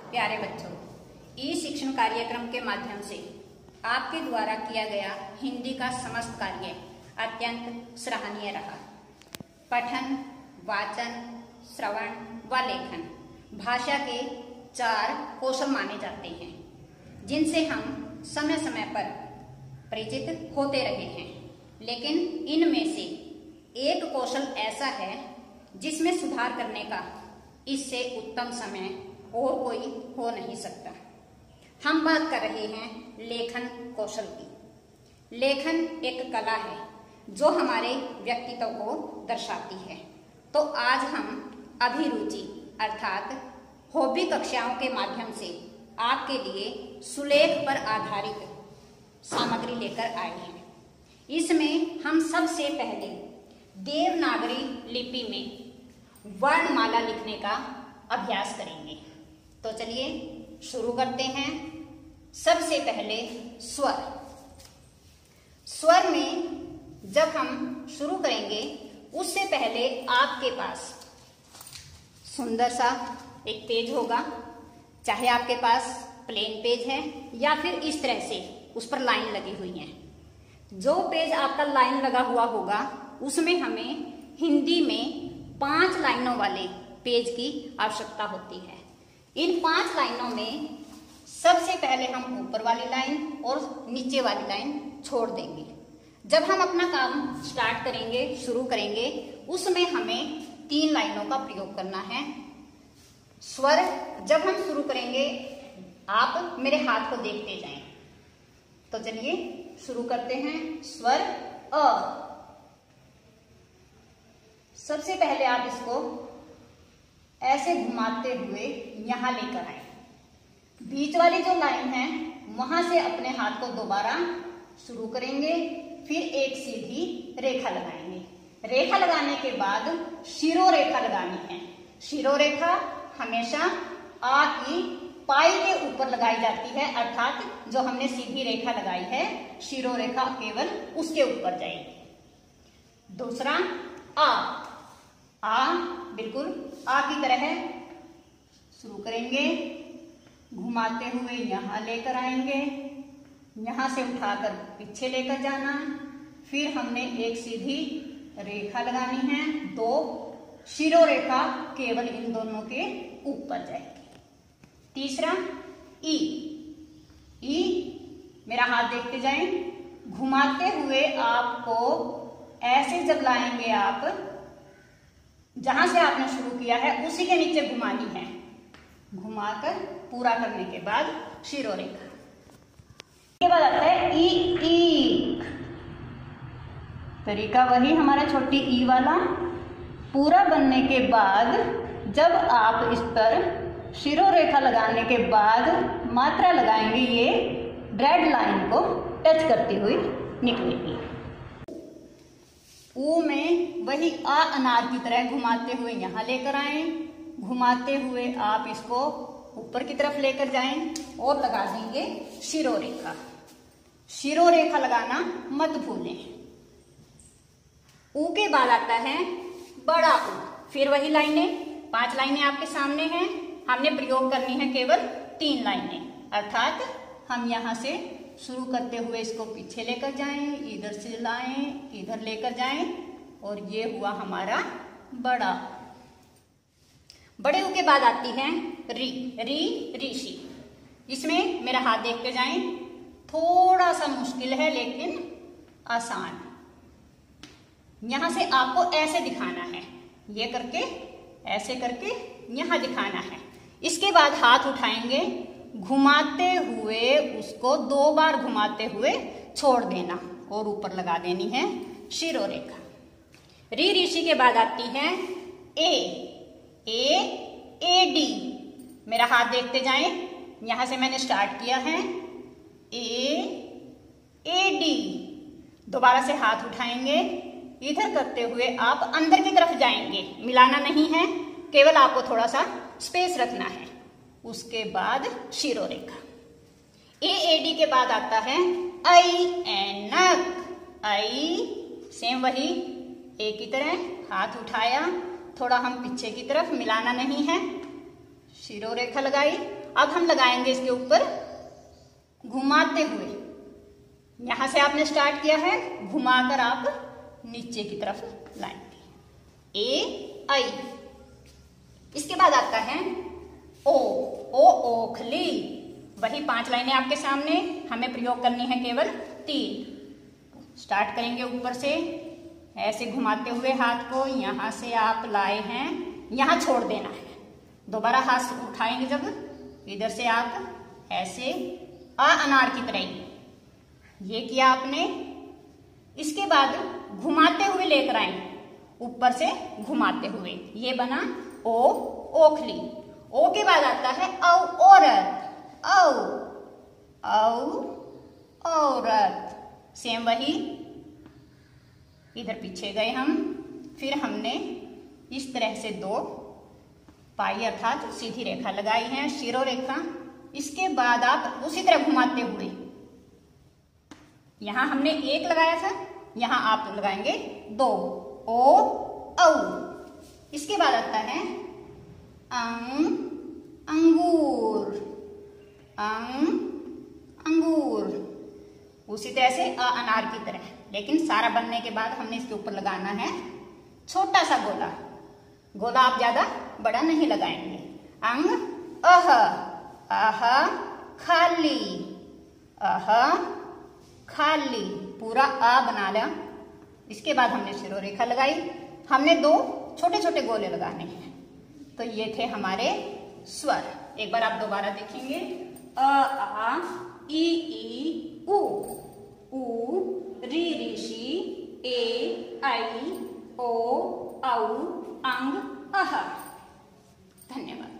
प्यारे बच्चों, ई शिक्षण कार्यक्रम के माध्यम से आपके द्वारा किया गया हिंदी का समस्त कार्य अत्यंत सराहनीय रहा। पठन, वाचन, श्रवण व लेखन भाषा के 4 कौशल माने जाते हैं, जिनसे हम समय समय पर परिचित होते रहे हैं। लेकिन इनमें से एक कौशल ऐसा है जिसमें सुधार करने का इससे उत्तम समय और कोई हो नहीं सकता। हम बात कर रहे हैं लेखन कौशल की। लेखन एक कला है जो हमारे व्यक्तित्व को दर्शाती है। तो आज हम अभिरुचि अर्थात हॉबी कक्षाओं के माध्यम से आपके लिए सुलेख पर आधारित सामग्री लेकर आए हैं। इसमें हम सबसे पहले देवनागरी लिपि में वर्णमाला लिखने का अभ्यास करेंगे। तो चलिए शुरू करते हैं। सबसे पहले स्वर। स्वर में जब हम शुरू करेंगे उससे पहले आपके पास सुंदर सा एक पेज होगा, चाहे आपके पास प्लेन पेज है या फिर इस तरह से उस पर लाइन लगी हुई है। जो पेज आपका लाइन लगा हुआ होगा उसमें हमें हिंदी में 5 लाइनों वाले पेज की आवश्यकता होती है। इन 5 लाइनों में सबसे पहले हम ऊपर वाली लाइन और नीचे वाली लाइन छोड़ देंगे। जब हम अपना काम स्टार्ट करेंगे, शुरू करेंगे, उसमें हमें 3 लाइनों का प्रयोग करना है। स्वर जब हम शुरू करेंगे आप मेरे हाथ को देखते जाएं। तो चलिए शुरू करते हैं। स्वर अ। सबसे पहले आप इसको ऐसे घुमाते हुए यहां लेकर आए। बीच वाली जो लाइन है वहां से अपने हाथ को दोबारा शुरू करेंगे, फिर एक सीधी रेखा लगाएंगे। रेखा लगाने के बाद शिरोरेखा लगानी है। शिरोरेखा हमेशा आ की पाई के ऊपर लगाई जाती है, अर्थात जो हमने सीधी रेखा लगाई है शिरोरेखा केवल उसके ऊपर जाएगी। दूसरा आ बिल्कुल आ की तरह है। शुरू करेंगे, घुमाते हुए यहां लेकर आएंगे, यहां से उठाकर पीछे लेकर जाना, फिर हमने एक सीधी रेखा लगानी है, 2 शिरोरेखा केवल इन दोनों के ऊपर जाएगी। तीसरा ई। मेरा हाथ देखते जाएं। घुमाते हुए आपको ऐसे जब लाएंगे, आप जहां से आपने शुरू किया है उसी के नीचे घुमानी है। घुमाकर पूरा करने के बाद शिरोरेखा। के बाद आता है ई। तरीका वही हमारा छोटी ई वाला। पूरा बनने के बाद जब आप इस पर शिरोरेखा लगाने के बाद मात्रा लगाएंगे, ये रेड लाइन को टच करती हुई निकलेगी। ऊ में वही आ अनार की तरह घुमाते हुए यहां लेकर आए, घुमाते हुए आप इसको ऊपर की तरफ लेकर जाएं और लगा देंगे शिरोरेखा। शिरोरेखा लगाना मत भूलें। ऊ के बाद आता है बड़ा ऊ। फिर वही लाइनें, 5 लाइनें आपके सामने हैं। हमने प्रयोग करनी है केवल 3 लाइनें, अर्थात हम यहां से शुरू करते हुए इसको पीछे लेकर जाएं, इधर से लाएं, इधर लेकर जाएं, और ये हुआ हमारा बड़ा। बड़े ऊ के बाद आती है ऋषि। इसमें मेरा हाथ देखते जाएं। थोड़ा सा मुश्किल है लेकिन आसान। यहां से आपको ऐसे दिखाना है, ये करके ऐसे करके यहां दिखाना है। इसके बाद हाथ उठाएंगे, घुमाते हुए उसको 2 बार घुमाते हुए छोड़ देना और ऊपर लगा देनी है शिरोरेखा। ऋषि के बाद आती है एडी। मेरा हाथ देखते जाएं। यहां से मैंने स्टार्ट किया है एडी। दोबारा से हाथ उठाएंगे, इधर करते हुए आप अंदर की तरफ जाएंगे, मिलाना नहीं है, केवल आपको थोड़ा सा स्पेस रखना है। उसके बाद शिरोरेखा। एडी के बाद आता है ऐनक। सेम वही ए की तरह हाथ उठाया, थोड़ा हम पीछे की तरफ, मिलाना नहीं है, शिरोरेखा लगाई, अब हम लगाएंगे इसके ऊपर घुमाते हुए। यहां से आपने स्टार्ट किया है, घुमाकर आप नीचे की तरफ लाएंगे। ए आई। इसके बाद आता है ओ ओखली। वही 5 लाइनें आपके सामने, हमें प्रयोग करनी है केवल 3। स्टार्ट करेंगे ऊपर से, ऐसे घुमाते हुए हाथ को यहां से आप लाए हैं, यहां छोड़ देना है। दोबारा हाथ उठाएंगे जब, इधर से आप ऐसे अनार की तरह ये किया आपने। इसके बाद घुमाते हुए लेकर आए, ऊपर से घुमाते हुए, ये बना ओ ओखली। ओ के बाद आता है औ औरत। औ औरत। सेम वही, इधर पीछे गए हम, फिर हमने इस तरह से 2 पाई अर्थात सीधी रेखा लगाई है, शिरो रेखा। इसके बाद आप उसी तरह घुमाते हुए, यहां हमने 1 लगाया था, यहां आप लगाएंगे 2। ओ औ। इसके बाद आता है अंगूर। अंगूर। उसी तरह से अनार की तरह, लेकिन सारा बनने के बाद हमने इसके ऊपर लगाना है छोटा सा गोला। गोला आप ज्यादा बड़ा नहीं लगाएंगे। अंग अह। अह खाली। अह खाली, पूरा आ बना लिया। इसके बाद हमने शिरोरेखा लगाई, हमने 2 छोटे छोटे गोले लगाने हैं। तो ये थे हमारे स्वर। एक बार आप दोबारा देखेंगे, अ आ ई ई उ, री ऋषि, ए आई, ओ औ, अंग अह। धन्यवाद।